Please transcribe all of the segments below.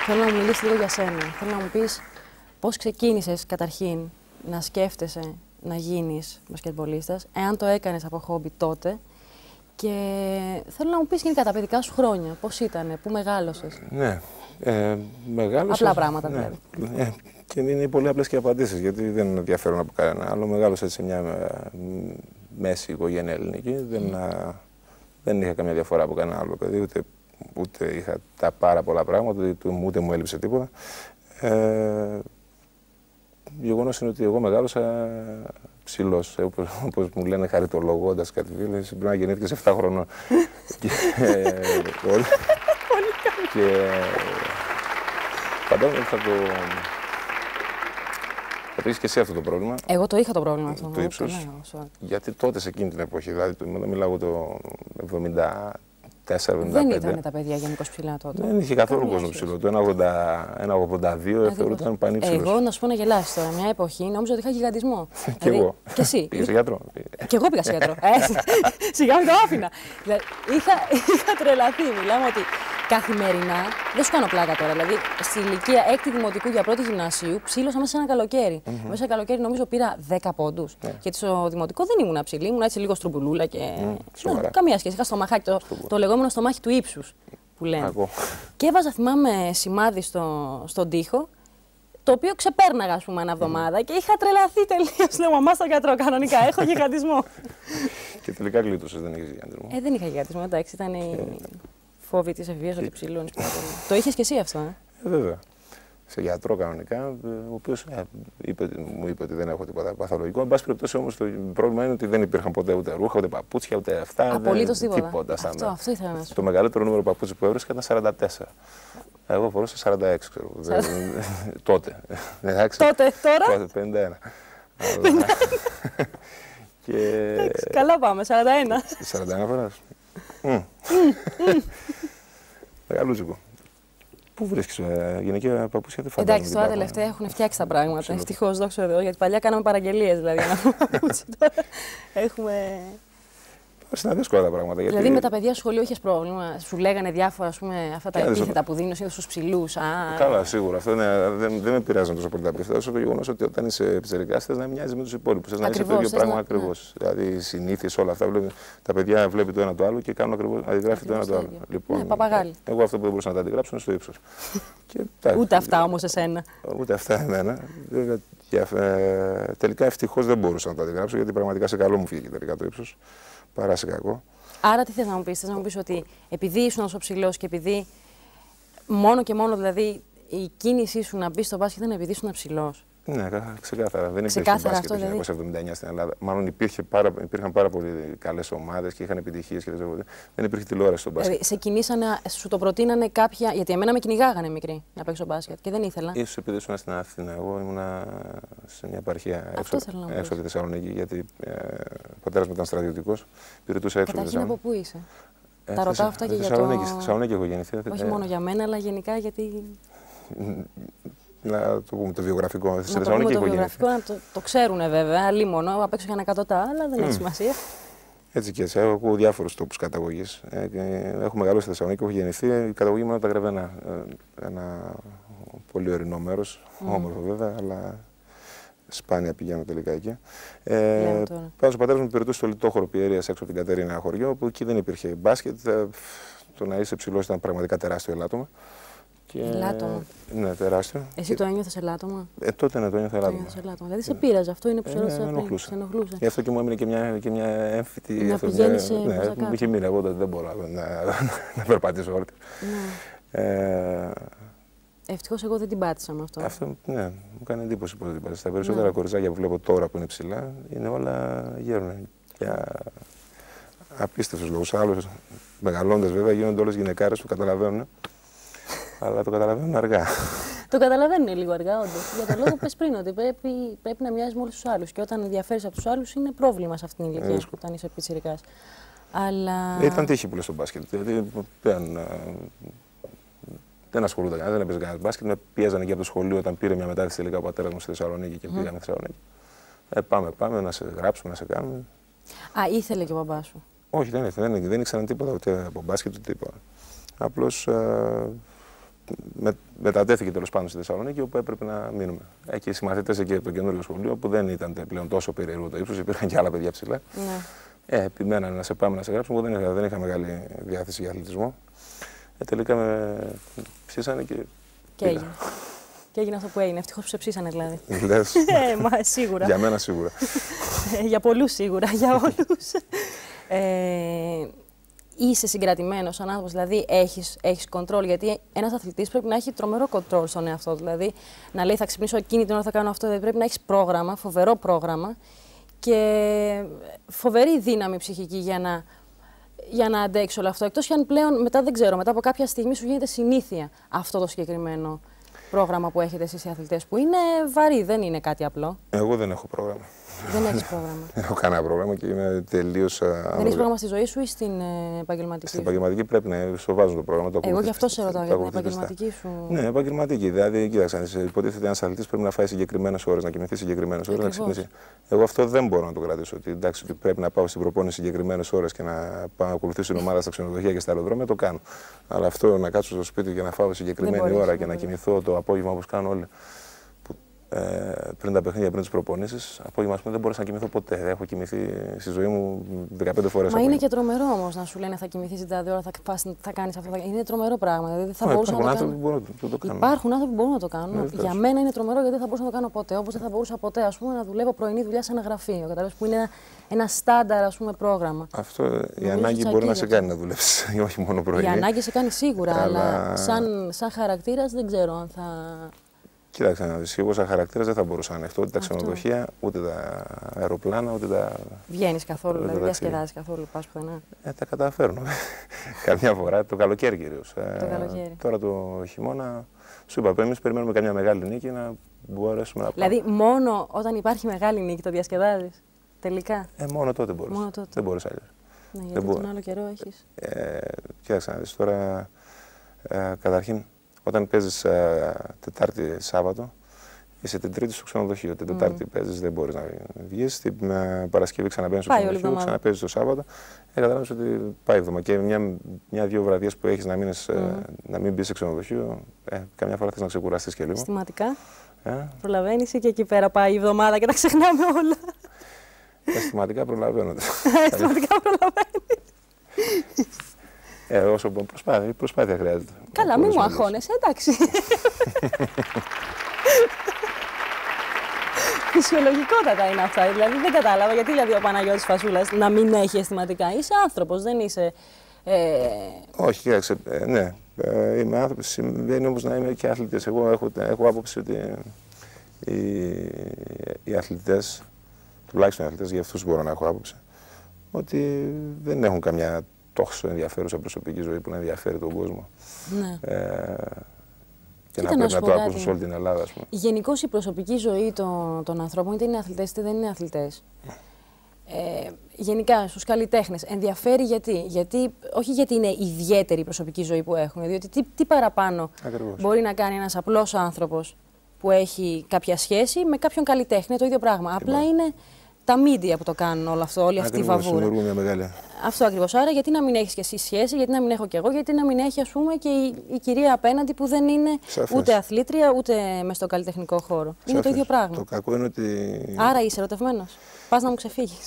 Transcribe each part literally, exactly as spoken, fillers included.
Θέλω να μου μιλήσεις λίγο για σένα. Θέλω να μου πεις πώς ξεκίνησες καταρχήν να σκέφτεσαι να γίνεις μπασκετμπολίστας, εάν το έκανες από χόμπι τότε. Και θέλω να μου πεις γενικά τα παιδικά σου χρόνια, πώς ήτανε, πού μεγάλωσες. Ναι, ε, μεγάλωσες. Απλά πράγματα ναι, δηλαδή. Ε, και είναι πολύ απλές και απαντήσεις, γιατί δεν ενδιαφέρον από κανένα άλλο. Μεγάλωσα σε μια μέση οικογένεια ελληνική, δεν, α, δεν είχα καμία διαφορά από κανένα άλλο παιδί, ούτε, ούτε είχα τα πάρα πολλά πράγματα, ούτε, ούτε μου έλειψε τίποτα. Ε, γεγονός είναι ότι εγώ μεγάλωσα ψηλός, όπως, όπως μου λένε χαριτολογώντας κάτι φίλες, πρέπει να γεννήθηκες επτά χρονών. και, ε, όλοι, και φαντάζομαι ότι θα το, θα το έχεις και εσύ αυτό το πρόβλημα. Εγώ το είχα το πρόβλημα αυτό. Το ύψος, γιατί τότε σε εκείνη την εποχή, δηλαδή μιλάω το εβδομήντα τέσσερα εβδομήντα πέντε. Δεν ήταν τα παιδιά γενικώς ψηλά τότε. Δεν είχε καθόλου κόσμο ψηλό. Το ένα ογδόντα δύο θεωρούταν πανύψηλος. Εγώ να σου πω να γελάσεις τώρα. Μια εποχή νόμιζα ότι είχα γιγαντισμό. Κι δηλαδή, εγώ. Και εσύ. Πήγες σε γιατρό. Και εγώ πήγα σε γιατρό. Ε, σιγά μην το άφηνα. Δηλαδή, είχα, είχα τρελαθεί. Μιλάμε ότι καθημερινά, δεν σου κάνω πλάκα τώρα. Δηλαδή, στη ηλικία έκτη δημοτικού για πρώτη γυμνασίου, ψήλωσα μέσα σε ένα καλοκαίρι. Mm -hmm. Μέσα σε ένα καλοκαίρι νομίζω πήρα δέκα πόντους. Yeah. Γιατί στο δημοτικό δεν ήμουν ψηλή, ήμουν έτσι λίγο στρουμπουλούλα και. Mm, ναι, καμία σχέση. Είχα στο μαχάκι, το, το λεγόμενο στομάχι του ύψους που λένε. Ακό. Και έβαζα, θυμάμαι, σημάδι στο, στον τοίχο, το οποίο ξεπέρναγα, ας πούμε, ένα εβδομάδα mm. και είχα τρελαθεί τελείως. Λέω, μαμά στο γιατρό, κανονικά έχω γιγαντισμό. Και τελικά γλίτωσες, δεν είχες γιγαντισμό. Ε, δεν είχα γιγαντισμό, εντάξει, ήταν η φόβη της εφηβείας ότι ψηλώνεις. Το είχες και εσύ αυτό, ε? ε βέβαια. Σε γιατρό κανονικά, ο οποίος ε, είπε, μου είπε ότι δεν έχω τίποτα παθολογικό. Εν πάση περιπτώσει όμως το πρόβλημα είναι ότι δεν υπήρχαν ποτέ ούτε ρούχα, ούτε παπούτσια, ούτε αυτά. Απολύτως τίποτα. τίποτα αυτό, αυτό ήθελα να σου. Το μεγαλύτερο νούμερο παπούτσι που έβρισκα ήταν σαράντα τέσσερα. Εγώ φορούσα σαράντα έξι, ξέρω. τότε. Τότε, τώρα. πενήντα ένα. Και... καλά πάμε, σαράντα ένα. σαράντα ένα φοράς. Μεγαλούτσικο. Πού βρίσκεις ε, γυναικεία παπούτσια, δεν φαντάζομαι. Εντάξει, τώρα τελευταία έχουν φτιάξει τα πράγματα. Ευτυχώς, δόξα τω Θεώ. Γιατί παλιά κάναμε παραγγελίες, δηλαδή. Τώρα έχουμε. Είναι δύσκολα τα πράγματα. Γιατί... Δηλαδή με τα παιδιά στο σχολείο είχες πρόβλημα. Σου λέγανε διάφορα, ας πούμε, αυτά τα επίθετα που δίνουν στους ψηλούς. Καλά, σίγουρα. Αυτό είναι, δεν, δεν με πειράζουν τόσο πολύ τα επίθετα. Όσο το γεγονός ότι όταν είσαι πιτσιρικάς θες να μοιάζεις με τους υπόλοιπους. Θες να είσαι το ίδιο πράγμα ακριβώς. Ναι. Δηλαδή οι συνήθειες, όλα αυτά. Βλέπει, τα παιδιά βλέπει το ένα το άλλο και κάνουν ακριβώς αντιγράφει το ένα το άλλο. Λοιπόν, ναι, παπαγάλη. Εγώ αυτό που δεν μπορούσα να τα αντιγράψω είναι στο ύψος. Ούτε αυτά όμως εσένα. Ούτε αυτά εμένα. Τελικά ευτυχώς δεν μπορούσα να τα αντιγράψω γιατί πραγματικά σε καλό μου φύγει τελικά το ύψος. Παρά σε κακό. Άρα τι θες να μου πεις, θες να μου πεις ότι επειδή ήσουν τόσο ψηλός και επειδή μόνο και μόνο δηλαδή η κίνησή σου να μπει στο μπάσκετ ήταν επειδή ήσουν ψηλός. Ναι, ξεκάθαρα. Δεν υπήρχε μπάσκετ το χίλια εννιακόσια εβδομήντα εννιά στην Ελλάδα. Μάλλον υπήρχε πάρα, υπήρχαν πάρα πολύ καλές ομάδες και είχαν επιτυχίες και δεν υπήρχε τηλεόραση στο μπάσκετ. Δηλαδή, σε κινήσανε, σου το προτείνανε κάποια. Γιατί εμένα με κυνηγάγανε μικρή να παίξω μπάσκετ και δεν ήθελα. Ίσως επειδή ήσουν στην Αθήνα. Εγώ ήμουνα σε μια επαρχία έξω, έξω από τη Θεσσαλονίκη. Γιατί ε, ο πατέρας μου ήταν στρατιωτικός. Υπηρετούσα έξω από τη Θεσσαλονίκη. Από πού είσαι. Ε, Τα ρωτάω αυτά και για το. Στη Θεσσαλονίκη έχω γεννηθεί. Όχι μόνο για μένα, αλλά γενικά γιατί. Να το πούμε το βιογραφικό. Στη Θεσσαλονίκη το βιογραφικό, να το, το ξέρουν βέβαια. Αλλή μόνο, απ' έξω για ένα εκατοτά, αλλά δεν mm. έχει σημασία. Έτσι και έτσι. Έχω διάφορους τόπους καταγωγής. Ε, έχω μεγαλώσει στη Θεσσαλονίκη, έχω γεννηθεί. Η καταγωγή μου είναι από τα Γρεβενά. Ένα πολύ ορεινό μέρος. Mm. Όμορφο βέβαια, αλλά σπάνια πηγαίνω τελικά εκεί. Ε, Πάντως ο πατέρας μου υπηρετούσε στο Λιτόχωρο Πιερίας έξω από την Κατερίνα, χωριό, όπου εκεί δεν υπήρχε μπάσκετ. Το να είσαι ψηλός ήταν πραγματικά τεράστιο ελάττωμα. Και... ελάττωμα. Ναι, τεράστιο. Εσύ και... το ένιωθες ελάττωμα. Ε, τότε ναι, το ένιωθα ελάττωμα. Δηλαδή σε πήραζε, αυτό είναι που σε ρώτησα πριν. Σε ενοχλούσε. Γι' αυτό και μου έμεινε και μια, και μια έμφυτη. Να πηγαίνεις σε ναι, μου είχε μείνει. Εγώ τότε δεν μπορώ να, να περπατήσω όρθια. Ναι. Ε... Ευτυχώς εγώ δεν την πάτησα με αυτό. Αυτό, ναι, μου κάνει εντύπωση που δεν την πάτησα. Τα περισσότερα ναι. κοριτσάκια που βλέπω τώρα που είναι ψηλά είναι όλα γέρουν. Για απίστευτους λόγους. Άλλους μεγαλώντας βέβαια γίνονται όλες γυναικάρες που καταλαβαίνουν. Αλλά το καταλαβαίνουν αργά. Το καταλαβαίνουν λίγο αργά, όντως. Για τον λόγο πες πριν ότι πρέπει, πρέπει να μοιάζει με όλους τους άλλους. Και όταν ενδιαφέρεις από τους άλλους είναι πρόβλημα σε αυτήν την ηλικία που όταν είσαι πιτσιρικάς. Αλλά. Ήταν τύχη που λες στο μπάσκετ. Δηλαδή δεν, δεν ασχολούνταν κανένα, δεν έπαιζε κανένα μπάσκετ. Με πίεζαν εκεί από το σχολείο όταν πήρε μια μετάθεση τελικά ο πατέρας μου στη Θεσσαλονίκη και mm. πήγαμε στη Θεσσαλονίκη. Ε, πάμε, πάμε να σε γράψουμε, να σε κάνουμε. Α, ήθελε και ο μπαμπάς σου. Όχι, δεν ήθελε, δεν, δεν ήξεραν τίποτα ούτε από μπάσκετ ούτε τίποτα. Απλώς. με, μετατέθηκε τέλος πάντων στη Θεσσαλονίκη, όπου έπρεπε να μείνουμε. Εκεί οι συμμαθητές εκεί από το καινούργιο σχολείο, που δεν ήταν πλέον τόσο περίεργο το ύψος, υπήρχαν και άλλα παιδιά ψηλά. Ναι. Ε, επιμένανε να σε πάμε να σε γράψουμε. Εγώ δεν είχα, δεν είχα μεγάλη διάθεση για αθλητισμό. Ε, τελικά με ψήσανε και. Και έγινε. Και έγινε αυτό που έγινε. Ευτυχώς που σε ψήσανε δηλαδή. Λες. ε, μα, σίγουρα. Για μένα σίγουρα. Για πολλούς σίγουρα, για όλους. ε, είσαι συγκρατημένος σαν άνθρωπος, δηλαδή έχεις, έχεις κοντρόλ. Γιατί ένας αθλητής πρέπει να έχει τρομερό κοντρόλ στον εαυτό. Δηλαδή να λέει θα ξυπνήσω εκείνη την ώρα, θα κάνω αυτό. Δηλαδή πρέπει να έχεις πρόγραμμα, φοβερό πρόγραμμα και φοβερή δύναμη ψυχική για να, για να αντέξει όλο αυτό. Εκτός κι αν πλέον μετά δεν ξέρω, μετά από κάποια στιγμή σου γίνεται συνήθεια αυτό το συγκεκριμένο πρόγραμμα που έχετε εσείς οι αθλητές, που είναι βαρύ, δεν είναι κάτι απλό. Εγώ δεν έχω πρόγραμμα. Δεν έχεις πρόγραμμα. Δεν έχω κανένα πρόγραμμα και είμαι τελείως. Δεν έχεις πρόγραμμα στη ζωή σου ή στην ε, επαγγελματική? Στην επαγγελματική πρέπει να στο βάζουν το πρόγραμμα. Το Εγώ γι' αυτό σε ρωτάω για την επαγγελματική σου. Ναι, επαγγελματική. Δηλαδή, κοίταξε, υποτίθεται ένας αθλητής πρέπει να φάει συγκεκριμένες ώρες, να κοιμηθεί συγκεκριμένες ώρες, να ξυπνήσει. Εγώ αυτό δεν μπορώ να το κρατήσω. Ότι εντάξει, ότι πρέπει να πάω στην προπόνηση συγκεκριμένες ώρες και να πάω να ακολουθήσω την ομάδα στα ξενοδοχεία και στα αεροδρόμια, το κάνω. Αλλά αυτό να κάτσω στο σπίτι και να φάω συγκεκριμένη ώρα και να κοιμηθώ το απόγευμα όπως κάνουν όλοι. Ε, πριν τα παιχνίδια, πριν τις προπονήσεις, απόγευμα δεν μπορούσα να κοιμηθώ ποτέ. Έχω κοιμηθεί στη ζωή μου δεκαπέντε φορές. Μα είναι και τρομερό όμως να σου λένε θα κοιμηθείς την τάδε ώρα, θα, θα κάνεις αυτό. Θα... Είναι τρομερό πράγμα. Δηλαδή, θα Μα, υπάρχουν άνθρωποι που μπορούν να το κάνουν. Υπάρχουν άνθρωποι που μπορούν να το κάνουν. Ναι, για μένα είναι τρομερό γιατί δεν θα μπορούσα να το κάνω ποτέ. Όπως δεν θα μπορούσα ποτέ ας πούμε, να δουλεύω πρωινή δουλειά σε ένα γραφείο. Καταλαβαίνεις, που είναι ένα, ένα στάνταρ ας πούμε, πρόγραμμα. Αυτό η ανάγκη μπορεί να σε κάνει να δουλέψεις, όχι μόνο πρωινή. Η ανάγκη σε κάνει σίγουρα, αλλά σαν, σαν χαρακτήρας δεν ξέρω αν θα. Κοίταξε να δεις, εγώ σαν χαρακτήρας δεν θα μπορούσα να ανεχτώ ούτε τα ξενοδοχεία, ούτε τα αεροπλάνα, ούτε τα. Βγαίνεις καθόλου, δηλαδή δεν διασκεδάζεις καθόλου, πας πουθενά? Ε, τα καταφέρνω. Καμιά φορά, το καλοκαίρι κυρίως. Το καλοκαίρι. Ε, τώρα το χειμώνα, σου είπα, εμείς περιμένουμε καμιά μεγάλη νίκη να μπορέσουμε να πάμε. Δηλαδή, μόνο όταν υπάρχει μεγάλη νίκη το διασκεδάζεις, τελικά? Ε, μόνο τότε μπορείς. Μόνο τότε. Δεν μπορείς αλλιώς. Ναι, γιατί τον άλλο καιρό έχεις. Ε, κοίταξε να δεις τώρα, ε, καταρχήν. Όταν παίζεις uh, Τετάρτη Σάββατο, είσαι την Τρίτη στο ξενοδοχείο. Την Τετάρτη mm. παίζεις, δεν μπορείς να βγεις. Την uh, Παρασκευή ξαναμπαίνεις στο ξενοδοχείο, ξαναπέζεις το Σάββατο. Ε, καταλάβεις ότι πάει εβδομάδα. Και μια-δύο μια, βραδιές που έχεις να, μείνεις, mm. uh, να μην μπεις σε ξενοδοχείο, ε, καμιά φορά θες να ξεκουραστείς και λίγο. Αισθηματικά. Ε? Προλαβαίνεις ή και εκεί πέρα πάει η εβδομάδα και τα ξεχνάμε όλα? Αισθηματικά προλαβαίνονται. Αισθηματικά προλαβαίνεις. Ε, όσο προσπάθεια, προσπάθεια χρειάζεται. Καλά, μην μου αγχώνεσαι, εντάξει. Φυσιολογικότατα είναι αυτά. Δηλαδή δεν κατάλαβα γιατί δηλαδή ο Παναγιώτης Φασούλας να μην έχει αισθηματικά. Είσαι άνθρωπος, δεν είσαι. Ε... Όχι, κοίταξε. Ε, ναι, ε, είμαι άνθρωπος. Συμβαίνει όμως να είμαι και αθλητής. Εγώ έχω, έχω άποψη ότι οι, οι αθλητές, τουλάχιστον οι αθλητές, για αυτούς μπορώ να έχω άποψη, ότι δεν έχουν καμιά τόσο ενδιαφέρουσα προσωπική ζωή που να ενδιαφέρει τον κόσμο. Ναι. Ε, και Κοίτα να πρέπει να, να το ακούσουν σε όλη την Ελλάδα, ας πούμε. Γενικώς η προσωπική ζωή των, των ανθρώπων, είτε είναι αθλητές είτε δεν είναι αθλητές, ε, γενικά στους καλλιτέχνες ενδιαφέρει γιατί. γιατί. Όχι γιατί είναι ιδιαίτερη η προσωπική ζωή που έχουν, διότι τι, τι παραπάνω Ακριβώς. μπορεί να κάνει ένας απλός άνθρωπος που έχει κάποια σχέση με κάποιον καλλιτέχνη, είναι το ίδιο πράγμα. Τι Απλά μπορεί. είναι τα media που το κάνουν όλο αυτό, όλη αυτή Ακριβώς, η βαβούρα. Μια μεγάλη. Αυτό ακριβώς. Άρα, γιατί να μην έχεις και εσύ σχέση, γιατί να μην έχω κι εγώ, γιατί να μην έχει, ας πούμε, και η, η κυρία απέναντι που δεν είναι Σαφές. ούτε αθλήτρια, ούτε μες στο καλλιτεχνικό χώρο. Σαφές. Είναι το ίδιο πράγμα. Το κακό είναι ότι. Άρα είσαι ερωτευμένος. Πας να μου ξεφύγεις.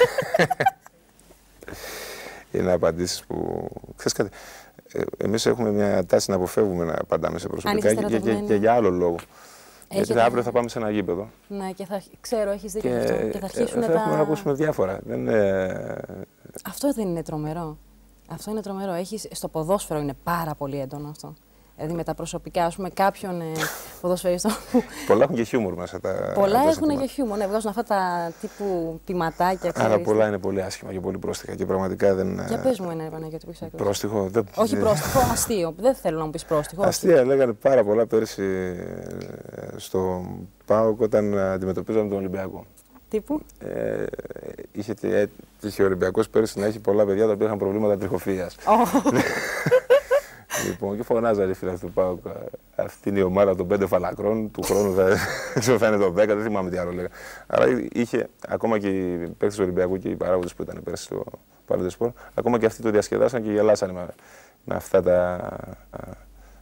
Είναι απαντήσεις που. Ξέρεις κάτι. Εμείς έχουμε μια τάση να αποφεύγουμε να απαντάμε σε προσωπικά και, και, και, και για άλλο λόγο. Έχετε... Γιατί αύριο θα πάμε σε ένα γήπεδο. Ναι, και θα ξέρω, έχεις δίκιο και... αυτό. Και θα αρχίσουν θα τα... έχουμε να ακούσουμε διάφορα. Δεν είναι... Αυτό δεν είναι τρομερό. Αυτό είναι τρομερό. Έχεις... Στο ποδόσφαιρο είναι πάρα πολύ έντονο αυτό. Δηλαδή με τα προσωπικά, ας πούμε, κάποιον ε, ποδοσφαιριστό. Πολλά έχουν και χιούμορ μέσα. Τα... Πολλά έχουν και χιούμορ. Ναι, βγάζουν αυτά τα τύπου ποιμματάκια. Αλλά πολλά είναι πολύ άσχημα και πολύ πρόστιχα. Και πραγματικά δεν. Για πες μου ένα, Παναγιώτη, που έχεις ακούσει. Πρόστιχο. Δεν... Όχι πρόστιχο, αστείο. Δεν θέλω να μου πεις πρόστιχο. Αστεία λέγανε πάρα πολλά πέρσι στο ΠΑΟΚ όταν αντιμετωπίζαμε τον Ολυμπιακό. Τύπου. Ε, είχε, είχε ο Ολυμπιακός πέρσι να έχει πολλά παιδιά τα οποία είχαν προβλήματα τριχοφυΐας. Oh. Λοιπόν, και φωνάζανε φίλοι του ΠΑΟΚ. Αυτή είναι η ομάδα των πέντε φαλακρών. Του χρόνου θα, θα είναι το δέκα, δεν θυμάμαι τι άλλο λέγανε. Άρα είχε ακόμα και οι παίκτες του Ολυμπιακού και οι παράγοντες που ήταν πέρσι στο Παλαιό Σπορ, ακόμα και αυτοί το διασκεδάσαν και γελάσανε με, με αυτά τα,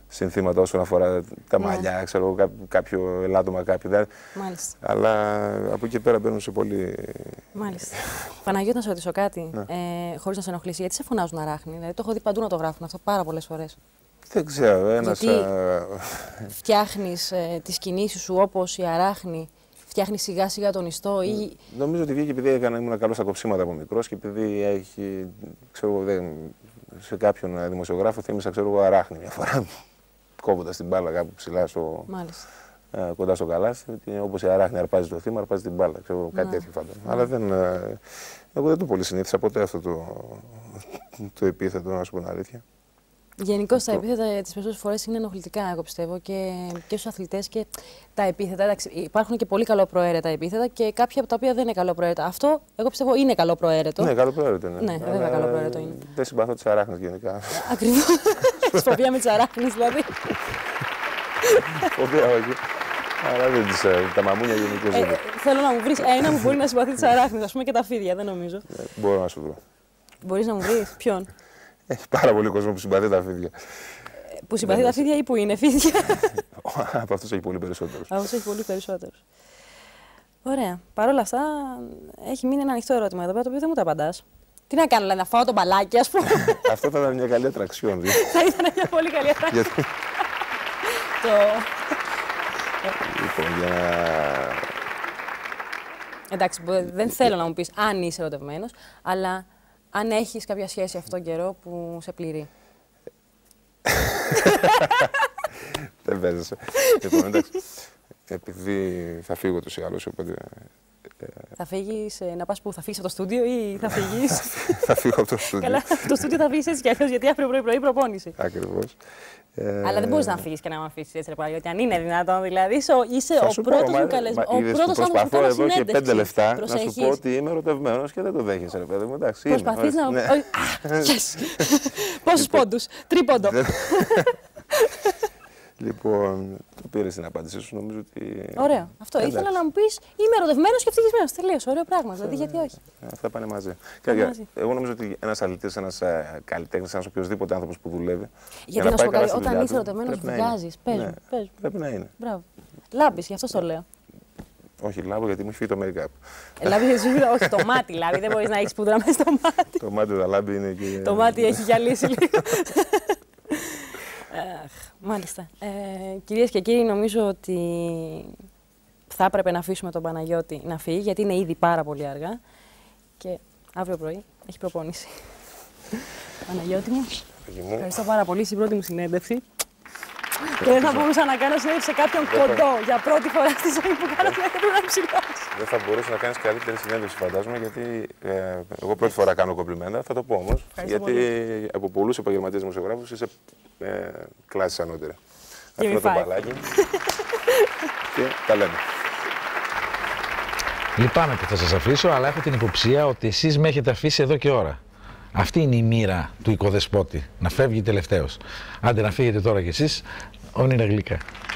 συνθήματα όσον αφορά τα μαλλιά, ξέρω, κά, κάποιο ελάττωμα, κάποιο. Δηλαδή. Μάλιστα. Αλλά από εκεί πέρα μπαίνουν σε πολύ. Μάλιστα. Παναγιώτη, να σε ρωτήσω κάτι, Ναι. ε, χωρίς να σε ενοχλήσει, γιατί σε φωνάζουν αράχνη? Δηλαδή, το έχω δει παντού να το γράφουν αυτό πάρα πολλές φορές. Δεν ξέρω, ένας. Γιατί α... φτιάχνεις ε, τις κινήσεις σου όπως η αράχνη, φτιάχνεις σιγά σιγά τον ιστό ή. Νομίζω ότι βγήκε επειδή έκανα, ήμουν καλό στα κοψίματα από μικρός και επειδή έχει. Ξέρω, δεν, σε κάποιον δημοσιογράφο θύμισα, ξέρω εγώ, αράχνη μια φορά. Κόβοντας την μπάλα κάπου ψηλά στο. Μάλιστα. Ε, κοντά στο καλάθι, όπως η αράχνη αρπάζει το θύμα, αρπάζει την μπάλα. Ξέρω, κάτι τέτοιο φαντάζομαι. Αλλά δεν, ε, εγώ δεν το πολύ συνήθισα ποτέ αυτό το, το επίθετο, να σου πω την αλήθεια. Γενικώς τα επίθετα τις περισσότερες φορές είναι ενοχλητικά, εγώ πιστεύω, και, και στους αθλητές και τα επίθετα. Εντάξει, υπάρχουν και πολύ καλοπροαίρετα επίθετα και κάποια από τα οποία δεν είναι καλοπροαίρετα. Αυτό, εγώ πιστεύω, είναι καλοπροαίρετο. Ναι, καλοπροαίρετο είναι. Ναι, βέβαια καλοπροαίρετο είναι. Δεν συμπαθώ τις αράχνες γενικά. Ακριβώς. Φοβία με τις αράχνες, δηλαδή. Φοβία, όχι. Αλλά δεν τις, τα μαμούνια γενικώς δεν. Ε, θέλω να μου βρεις ένα που μπορεί να συμπαθεί τις αράχνες, ας πούμε, και τα φίδια, δεν νομίζω. Ε, μπορώ να σου βρω. Μπορείς να μου βρεις ποιον? Έχει πάρα πολύ κόσμο που συμπαθεί τα φίδια. Που συμπαθεί τα φίδια ή που είναι φίδια? Από αυτούς έχει πολύ περισσότερους. Από αυτούς έχει πολύ περισσότερους. Ωραία. Παρ' όλα αυτά, έχει μείνει ένα ανοιχτό ερώτημα εδώ πέρα, το οποίο δεν μου το απαντάς. Τι να κάνω, δηλαδή, να φάω το μπαλάκι, ας πούμε? Αυτό θα ήταν μια καλή ατραξιόν. Θα ήταν μια πολύ καλή ατραξιόν. Το... Λοιπόν, για να... Εντάξει, δεν θέλω να μου πεις αν είσαι ερωτευμένος, αλλά αν έχεις κάποια σχέση αυτόν τον καιρό που σε πληρεί. Δεν παίζεσαι. Λοιπόν, εντάξει, επειδή θα φύγω τους ή άλλους, οπότε... Θα φύγεις, να πας πού, θα φύγεις από το στούντιο ή θα φύγεις? Θα φύγω από το στούντιο. Καλά, από το στούντιο θα φύγεις έτσι κι αλλιώς, γιατί αύριο πρωί-πρωί προπόνηση. Ακριβώς. Αλλά δεν μπορείς να φύγεις και να με αφήσεις έτσι, ρε Παναγιώτη, αν είναι δυνατόν. Δηλαδή, είσαι ο πρώτος μου καλεσμένος. Ο πρώτος άνθρωπος που κάνω συνέντευξη. Προσπαθώ εδώ και πέντε λεπτά να σου πω ότι είμαι ερωτευμένος και δεν το δέχεσαι, ρε παιδί μου. Εντάξει, προσπαθείς να... Πόσους πόντους? Τρίποντο. Λοιπόν, το πήρες την απάντησή σου, νομίζω ότι... Ωραία. Αυτό εντάξει. Ήθελα να μου πεις, είμαι ερωτευμένος και ευτυχισμένος. Τελείως, ωραίο πράγμα. Δηλαδή, γιατί όχι. Αυτά πάνε μαζί. Πάνε Και, μαζί. εγώ νομίζω ότι ένας αθλητής, ένας καλλιτέχνης, ένας οποιοδήποτε άνθρωπος που δουλεύει. Γιατί να σου πω κάτι, όταν είσαι ερωτευμένος, βγάζεις. Πες μου, πες μου. Πρέπει να είναι. Μπράβο. Λάμπεις, γι' αυτό το λέω. Όχι, λάβω γιατί μου έχει φύγει το make-up. Λάμπει, όχι, το μάτι λάμπει. Δεν μπορείς να έχεις πούδρα μέσα στο μάτι. Το μάτι δεν λάμπει είναι και. Το μάτι έχει γυαλίσει λίγο. Μάλιστα. Ε, κυρίες και κύριοι, νομίζω ότι θα έπρεπε να αφήσουμε τον Παναγιώτη να φύγει, γιατί είναι ήδη πάρα πολύ αργά και αύριο πρωί έχει προπόνηση. Παναγιώτη μου, ευχαριστώ πάρα πολύ στην πρώτη μου συνέντευξη. Και δεν θα μπορούσα να κάνω συνέντευξη σε κάποιον κοντό για πρώτη φορά στη ζωή που κάνω συνέντευξη να ψηλώσει. Δεν θα μπορούσε να κάνεις καλύτερη συνέντευξη, φαντάζομαι, γιατί ε, εγώ πρώτη φορά κάνω κομπλιμέντα. Θα το πω όμως. Γιατί πολύ. Από πολλούς επαγγελματίες δημοσιογράφους είσαι ε, κλάσεις ανώτερα. Αυτό το μπαλάκι. Και τα λέμε. Λυπάμαι που θα σας αφήσω, αλλά έχω την υποψία ότι εσείς με έχετε αφήσει εδώ και ώρα. Αυτή είναι η μοίρα του οικοδεσπότη, να φεύγει τελευταίος. Άντε να φύγετε τώρα κι εσείς, όνειρα γλυκά.